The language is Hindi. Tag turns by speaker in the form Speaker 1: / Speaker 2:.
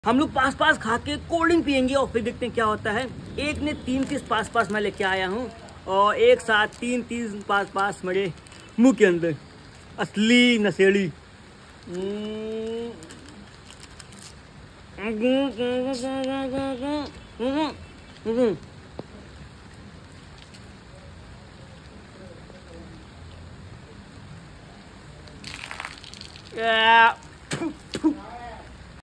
Speaker 1: हम लोग पास पास खा के कोल्ड ड्रिंक पियेंगे और फिर देखते हैं क्या होता है। एक ने 3 पीस पास पास मैं लेके आया हूँ और एक साथ 3 पीस पास पास मेरे मुंह के अंदर। असली नशेड़ी। Yeah.